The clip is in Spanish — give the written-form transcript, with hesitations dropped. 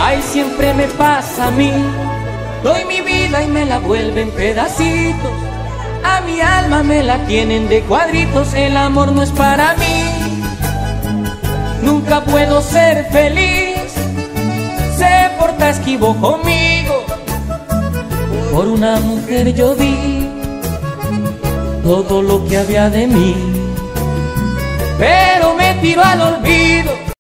Ay, siempre me pasa a mí. Doy mi vida y me la vuelven pedacitos. A mi alma me la tienen de cuadritos. El amor no es para mí. Nunca puedo ser feliz. Se porta esquivo conmigo. Por una mujer yo di todo lo que había de mí, pero me tiró al olvido.